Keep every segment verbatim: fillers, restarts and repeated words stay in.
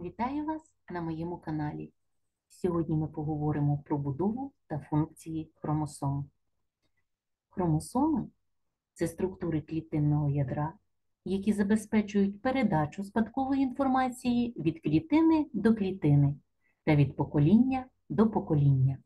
Вітаю вас на моєму каналі. Сьогодні ми поговоримо про будову та функції хромосом. Хромосоми – це структури клітинного ядра, які забезпечують передачу спадкової інформації від клітини до клітини та від покоління до покоління.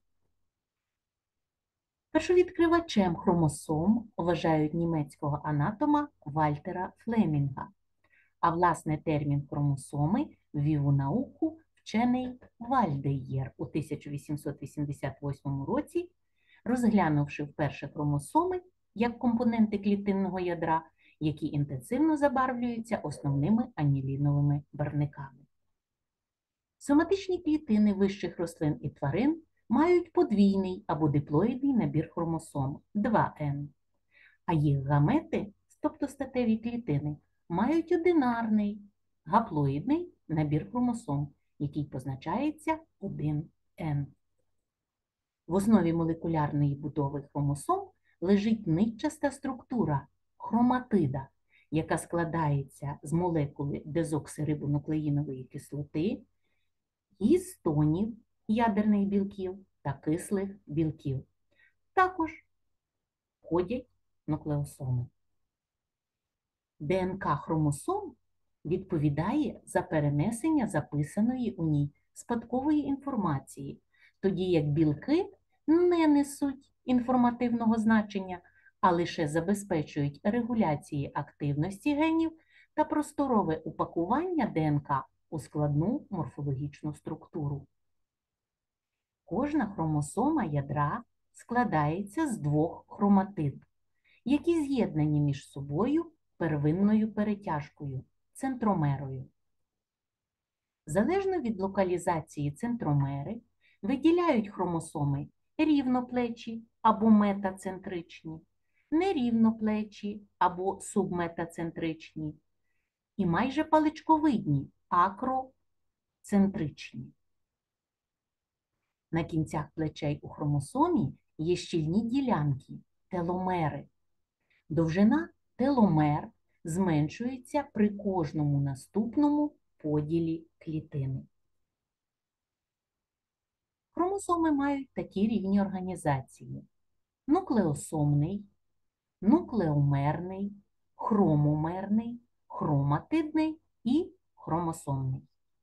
Першовідкривачем хромосом вважають німецького анатома Вальтера Флемінга, а власне термін хромосоми ввів у науку вчений Вальдеєр у тисяча вісімсот вісімдесят восьмому році, розглянувши вперше хромосоми як компоненти клітинного ядра, які інтенсивно забарвлюються основними аніліновими барвниками. Соматичні клітини вищих рослин і тварин мають подвійний або диплоїдний набір хромосом два ен, а їх гамети, тобто статеві клітини, мають одинарний, гаплоїдний набір хромосом, який позначається один ен. В основі молекулярної будови хромосом лежить нитчаста структура – хроматида, яка складається з молекули дезоксирибонуклеїнової кислоти, гістонів, ядерних білків та кислих білків. Також входять нуклеосоми. ДНК хромосом відповідає за перенесення записаної у ній спадкової інформації, тоді як білки не несуть інформативного значення, а лише забезпечують регуляції активності генів та просторове упакування ДНК у складну морфологічну структуру. Кожна хромосома ядра складається з двох хроматид, які з'єднані між собою первинною перетяжкою – центромерою. Залежно від локалізації центромери виділяють хромосоми рівноплечі або метацентричні, нерівноплечі або субметацентричні і майже паличковидні акроцентричні. На кінцях плечей у хромосомі є щільні ділянки – теломери. Довжина теломер зменшується при кожному наступному поділі клітини. Хромосоми мають такі рівні організації: нуклеосомний, нуклеомерний, хромомерний, хроматидний і хромосомний.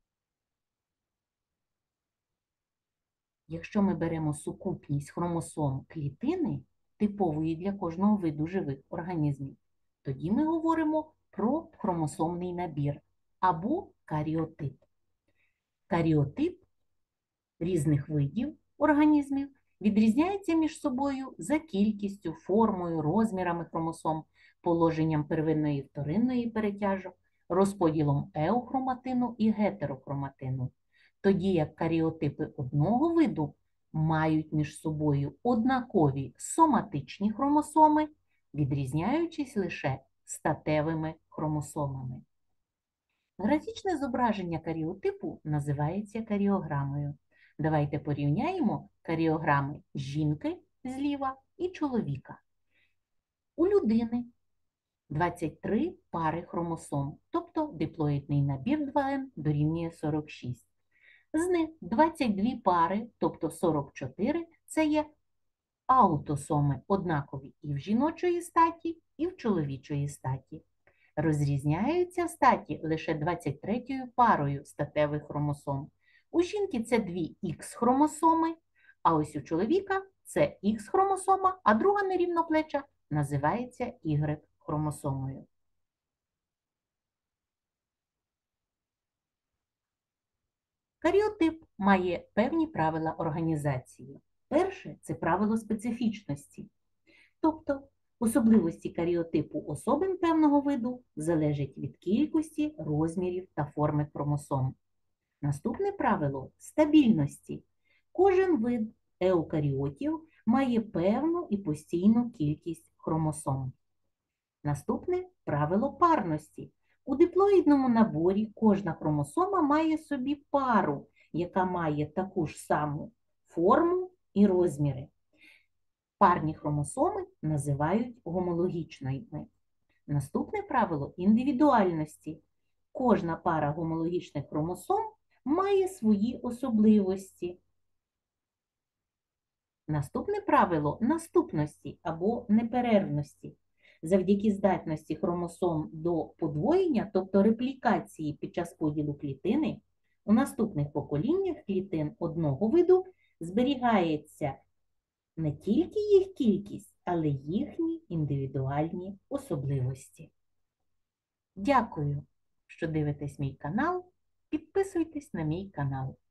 Якщо ми беремо сукупність хромосом клітини, типової для кожного виду живих організмів, тоді ми говоримо про хромосомний набір або каріотип. Каріотип різних видів організмів відрізняється між собою за кількістю, формою, розмірами хромосом, положенням первинної і вторинної перетяжок, розподілом еухроматину і гетерохроматину, тоді як каріотипи одного виду мають між собою однакові соматичні хромосоми, відрізняючись лише статевими хромосомами. Графічне зображення каріотипу називається каріограмою. Давайте порівняємо каріограми жінки зліва і чоловіка. У людини двадцять три пари хромосом, тобто диплоїдний набір два ен дорівнює сорок шість. З них двадцять дві пари, тобто сорок чотири, це є аутосоми, однакові і в жіночої статі, і в чоловічої статі. Розрізняються статі лише двадцять третьою парою статевих хромосом. У жінки це дві ікс-хромосоми, а ось у чоловіка це ікс-хромосома, а друга нерівноплеча називається ігрек-хромосомою. Каріотип має певні правила організації. Перше – це правило специфічності. Тобто, особливості каріотипу особин певного виду залежать від кількості, розмірів та форми хромосом. Наступне правило – стабільності. Кожен вид еукаріотів має певну і постійну кількість хромосом. Наступне – правило парності. У диплоїдному наборі кожна хромосома має собі пару, яка має таку ж саму форму і розміри. Парні хромосоми називають гомологічними. Наступне правило – індивідуальності. Кожна пара гомологічних хромосом має свої особливості. Наступне правило наступності або неперервності. Завдяки здатності хромосом до подвоєння, тобто реплікації під час поділу клітини, у наступних поколіннях клітин одного виду зберігається не тільки їх кількість, але й їхні індивідуальні особливості. Дякую, що дивитесь мій канал. Підписуйтесь на мій канал.